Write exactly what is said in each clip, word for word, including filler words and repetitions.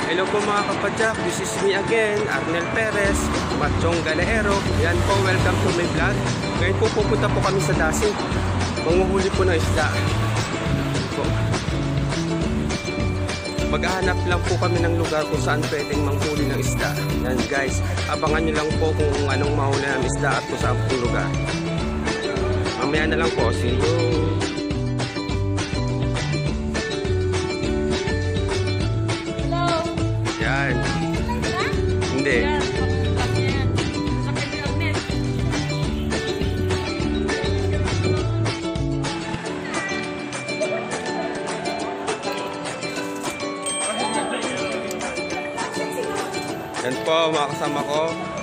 Hello po mga kapadyak, this is me again, Arnel Perez, Machong Galaero. Yan po, welcome to my vlog. Ngayon po pupunta po kami sa Dasig. Manguhuli po ng isda. Maghahanap lang po kami ng lugar kung saan pwedeng manghuli ng isda. Yan guys, abangan nyo lang po kung anong mahuli ng isda at kung saan po lugar. Mamaya na lang po, see you! Yan. Hindi. Yan po mga kasama ko.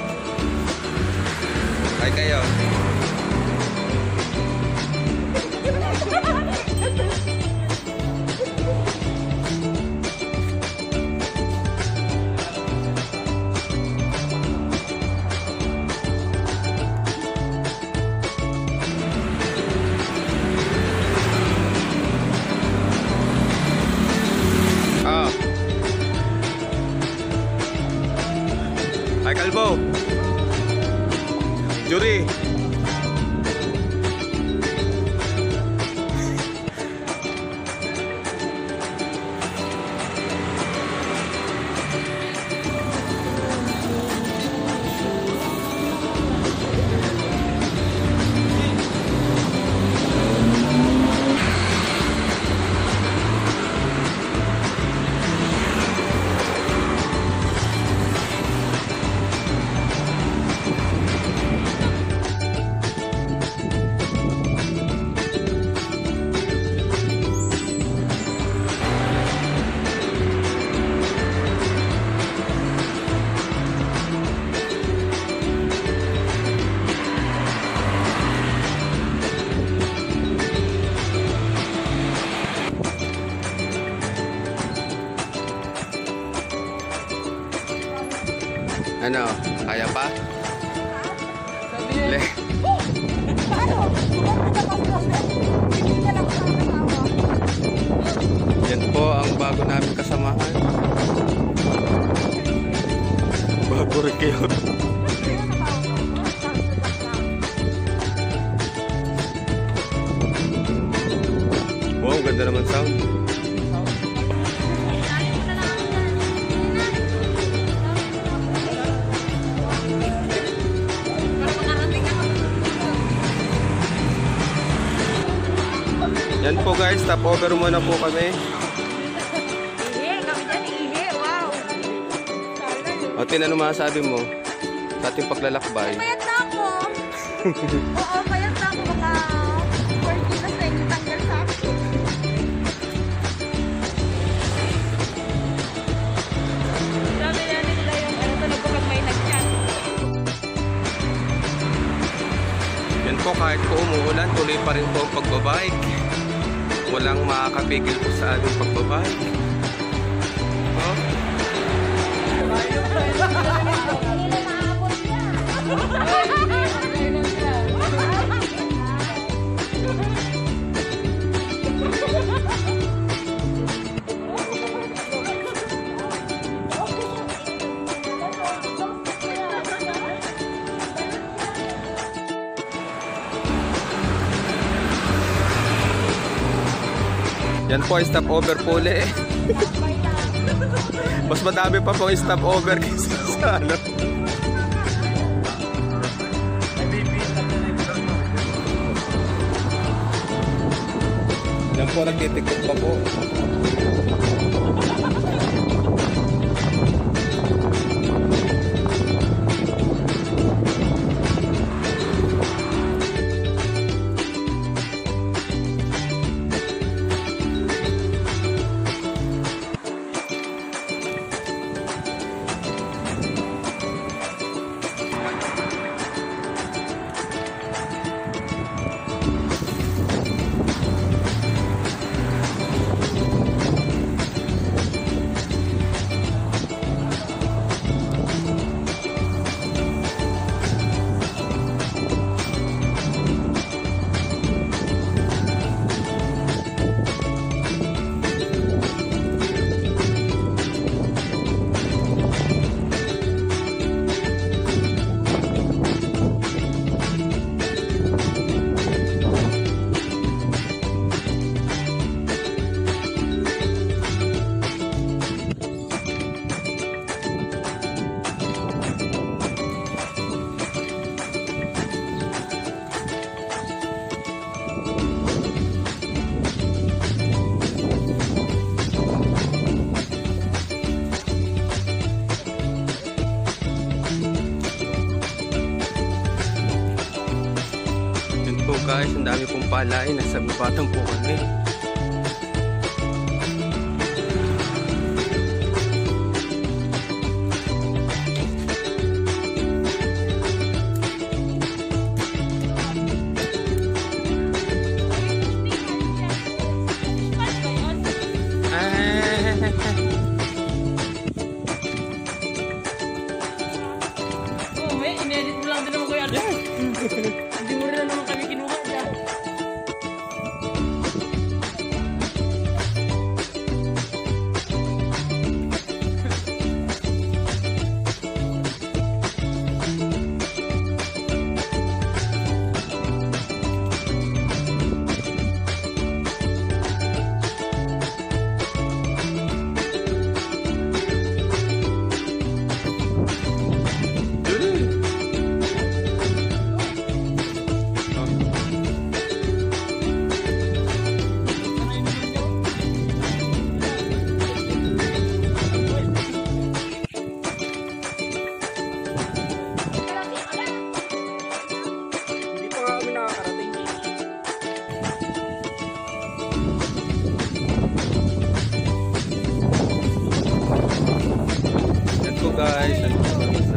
Hi kayo. Hi Kalbo. Juri. Ano? Kaya pa? Le. Yan po ang bago namin kasamahan. Bago rin kayo. Wow, ganda naman sound. Yan po guys, stop over muna po kami. Ihe, kami dyan, ihe, wow. O, Tin, ano masasabi mo sa ating paglalakbay? Payat na ako. Oo, payat na ako. Baka four kilos na yung tanggal sa akin. Sabi na nila yung ano, tunog ko pag may nag-chat. Yan po, kahit po umuulan, tuloy pa rin po ang pagbabike. Walang makakapigil po sa aming pagbabike. Oh. Yan po ay stop over po ulit. Mas madami pa po yung stop over kaysa sa ano. Yan po, nagtitikot pa po. guys, ang dami pong palain. Nasa Gubatan po kami. Inedit mo lang din naman kuya. Hindi mo rin na naman kami kinuha dyan. Guys, ano kami sa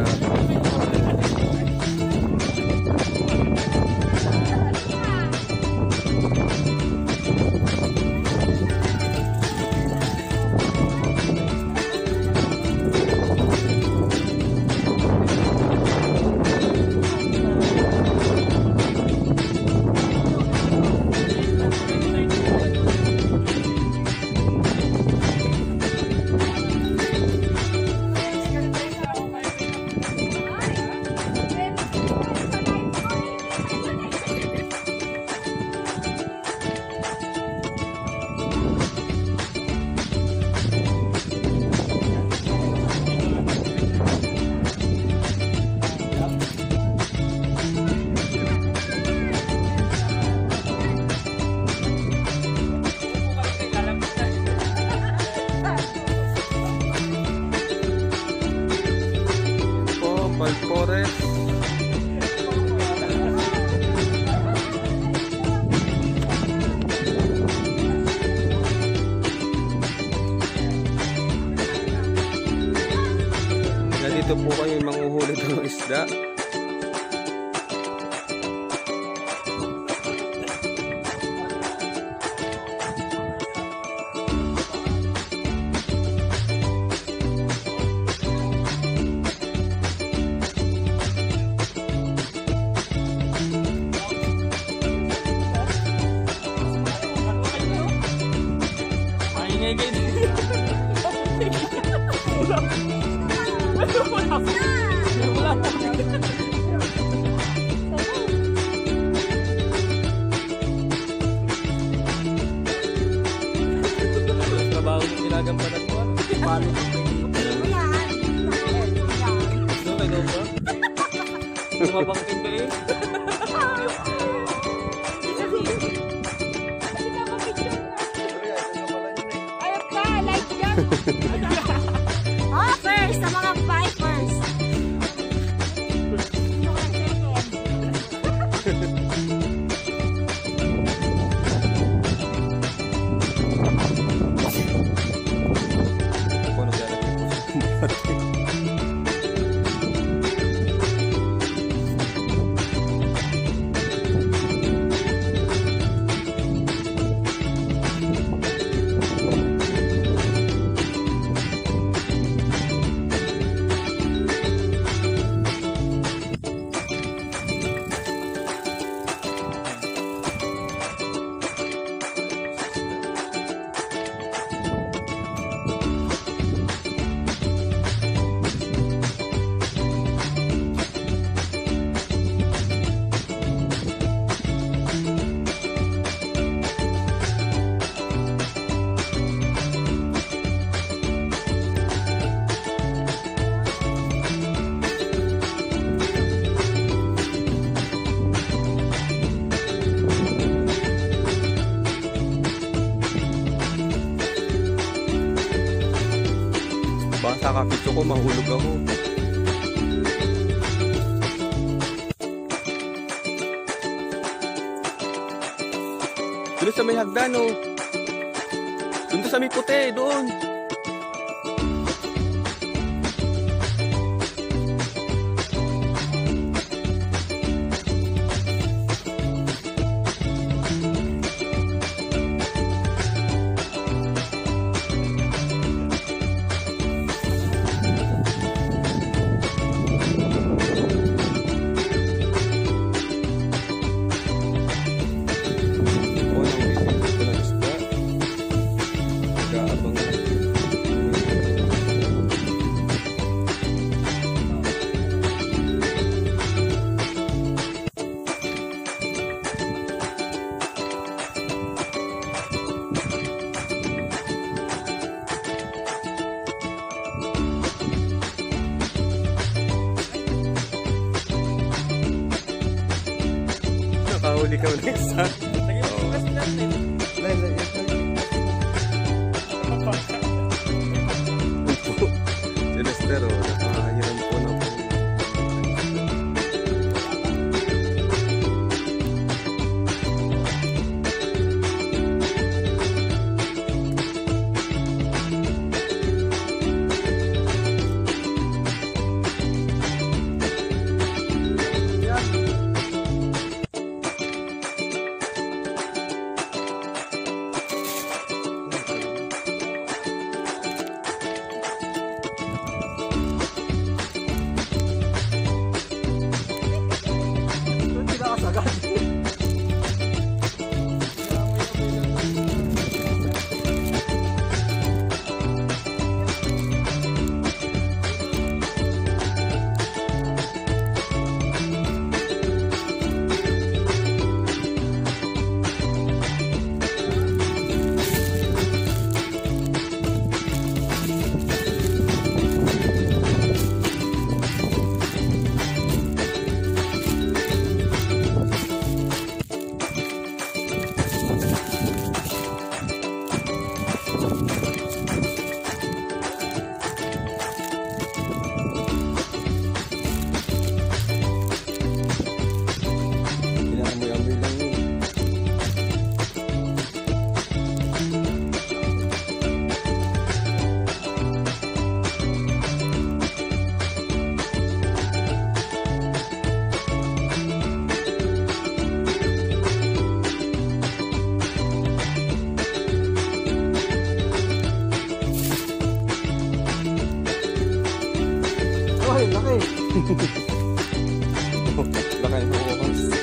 Palpores. Nandito po kami manghuhuli ng isda. Trabaho ng ginagampanan mo. Paano mo ito kay daw ba? Bumabangkin ka eh. Hoppers sa mga vipers. Baka kakapito ko, mahulog ako. Doon sa may hagdan, oh. Doon sa may puti, doon. Nakahuli ka na isa. Si Lester, oh, nakahiram po na po. Laki. Laki mo ko.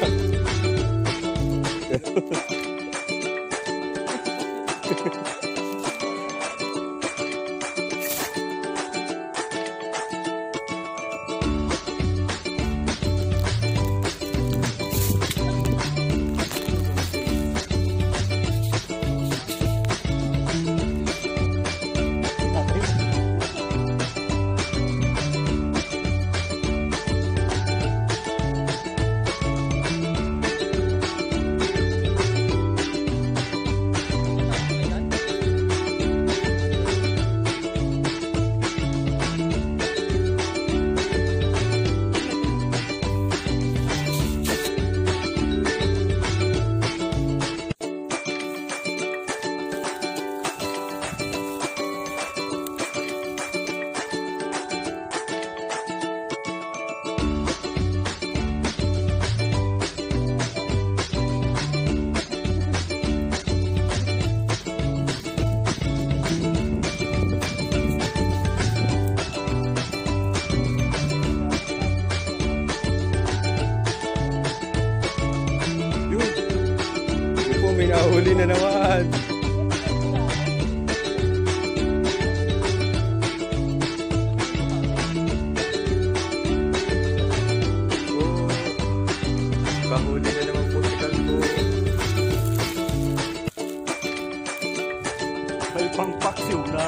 May nahuli na naman. Oh, kahuli na naman po si Kalbo. May pangpaksiw na.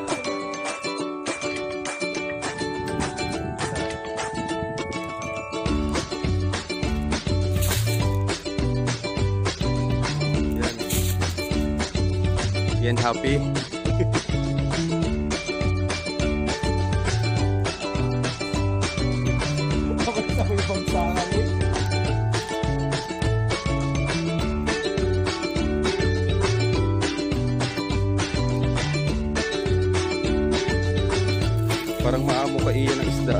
Yan, happy. Parang maamo ka iyan ng isda.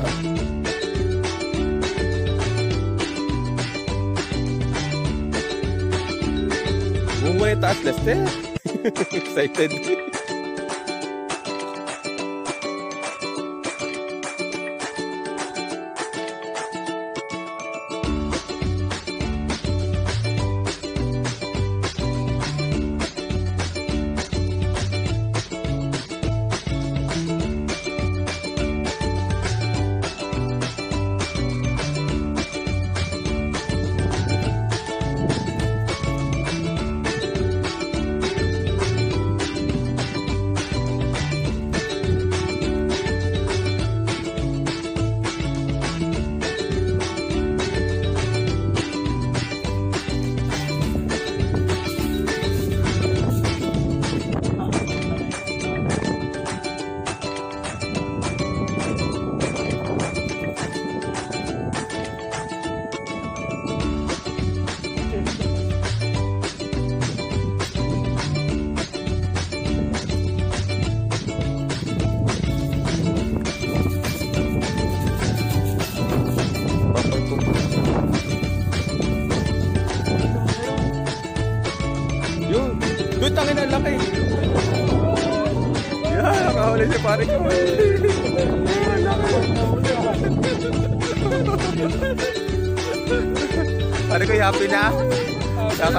Bumay taas, Lester. Excited. Yun. Yun, tangin ang laki. Yan, nakahuli si pare ko. Yan, laki. Pare ko, happy na. Saka...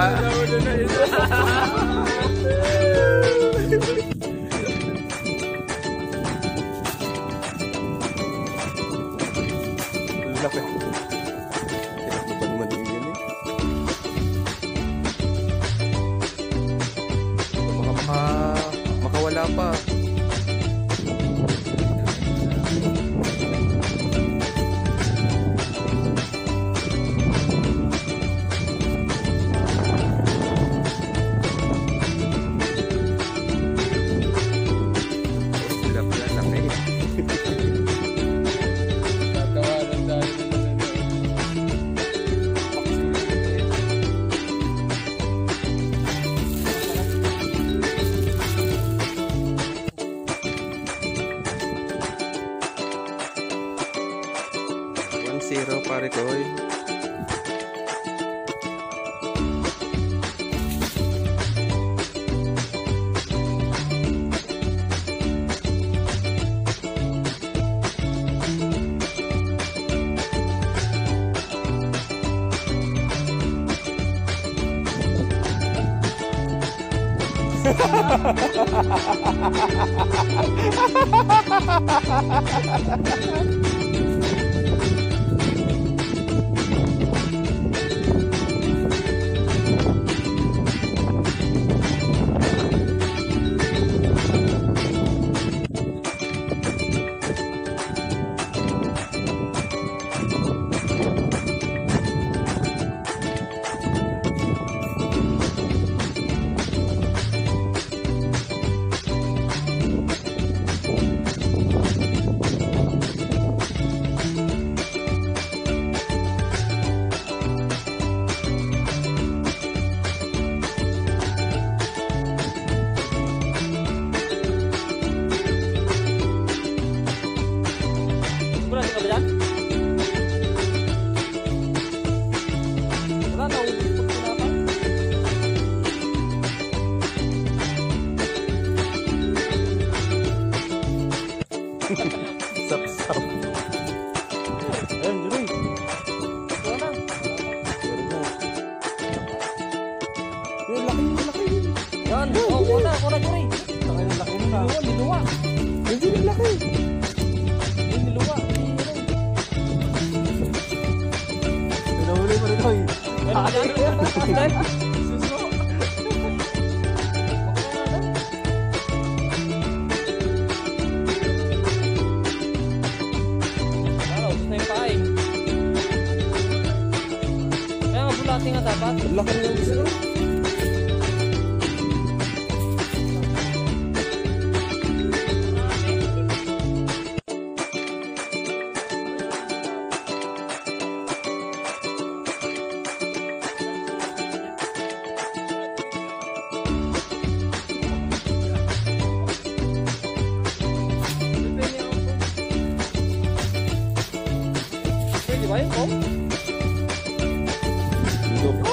Laki. Kaya ba naman iyan eh? Baka maka, makawala pa. Zero pare ko. Sap-sap. Ayun, Juroy. Ito na. Ayun, laki, laki. Yan, oh, kuna, kuna, Juroy. Laki, laki na. Niluwa, niluwa. Ayun, Juroy, laki. Ayun, niluwa. Pinahuli pa rin, Juroy. Ayun, suso. Laki nga dapat. Laki nga gusto. ba yun, Pong? Dito po.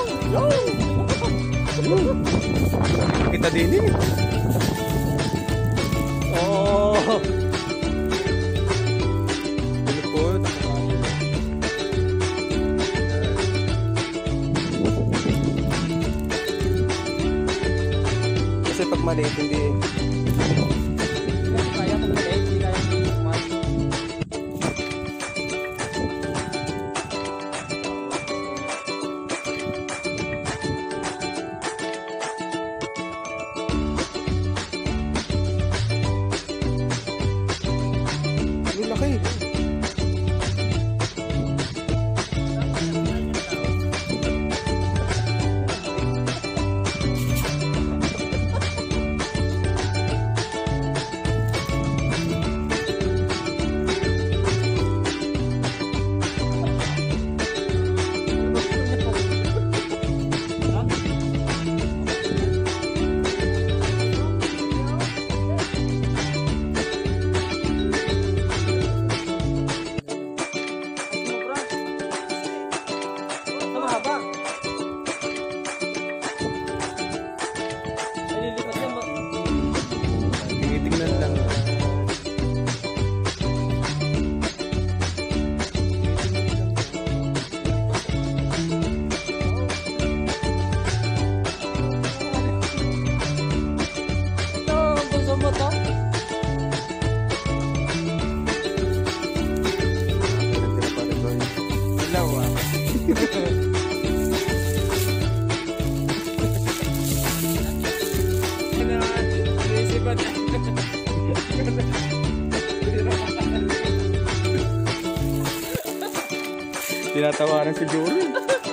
Kita din eh. Oh! Dito po. Kasi pag maliit hindi. Hindi kaya kung maliit, hindi kaya kung kumain. Ang laki. Mahaba. Ay, lilipat yan. ma- Tinitingnan lang. Ito, ang bunso mo to. Ilaw ah. Tinatawanan si Jory.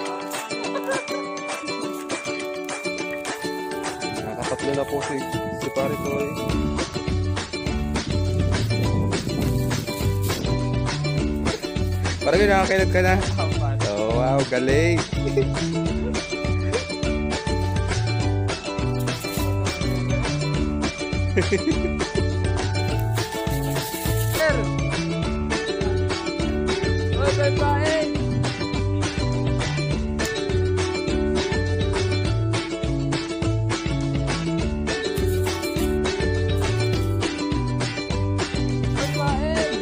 Nakakatlo na po si, si pare ko eh. Parang nakakailan ka na. Oh, wow, galing. Sir! Oy, bye-bye! Bye-bye!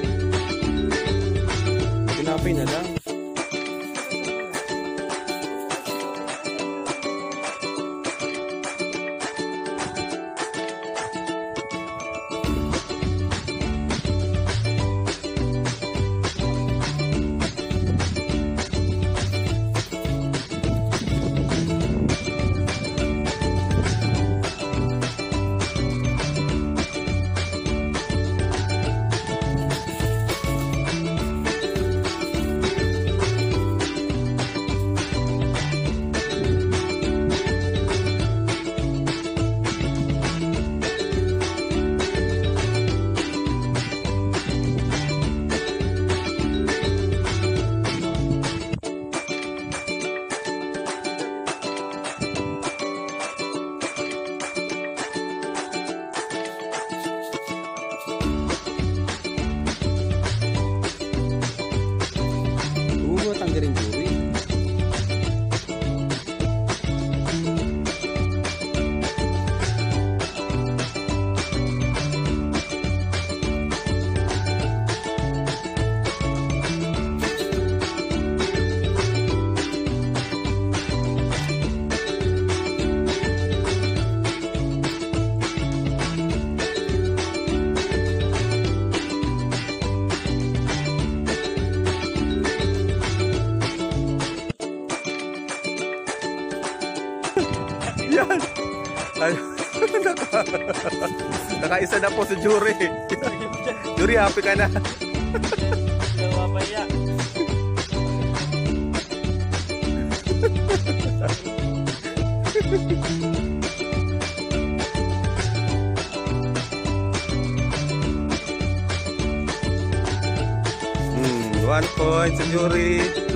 Tinapay na lang. Oo, tanggalin Jory. Yan! Ay, naka, nakaisa na po si Jory. Jory, happy ka na. Nawapaya. Hmm, one point si Jory.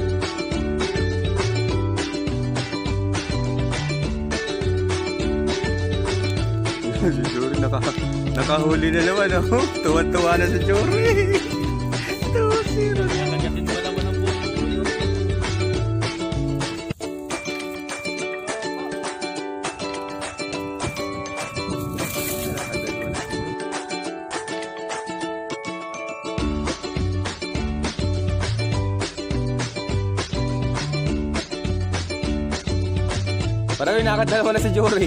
Si Jory naka, nakahuli na naman, oh. Tuwan-tuwa na si Jory. two zero na. Nagatin pa naman ang buko yun. Parang nakadalawa na si Jory.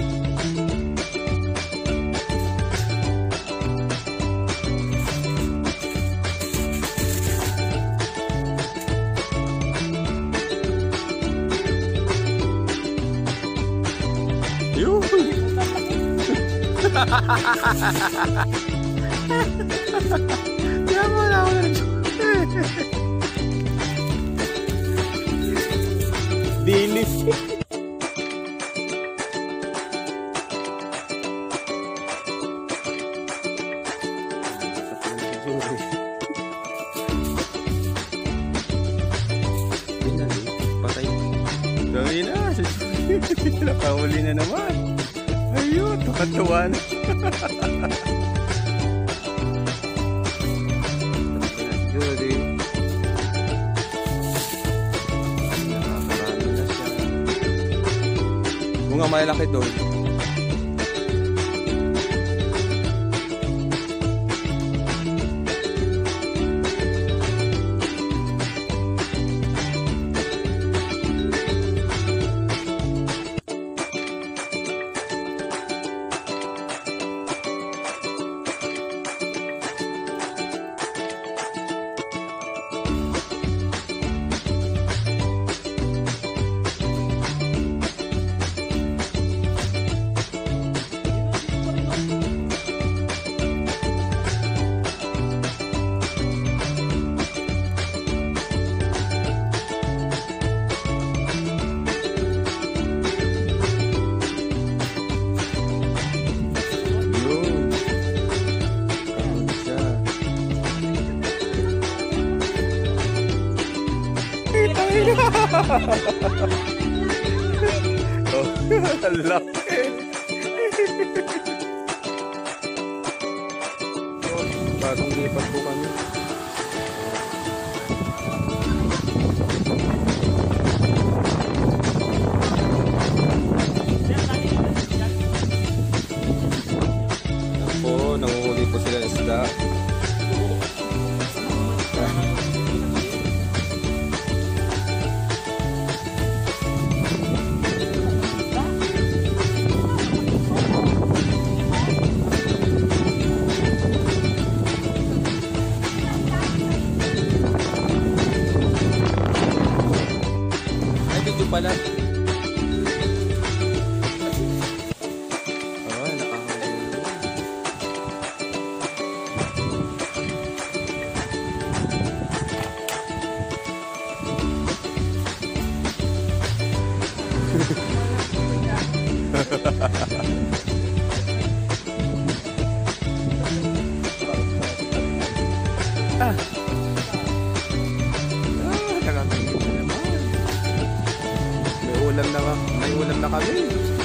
Yun. Yan mo na ako na. Dilis. Patay. Gawin na. Nakahuli na naman. Ayun, tuwa-tuwa na. Judy. Nakakarami na siya. Bunga malaki doon. Oh, laki. Bagong lipat po kami. Yan po, nanguhuli po sila ng isda. Pala. Oh, nakahuli. Ah. Ulam na, may ulam na kami.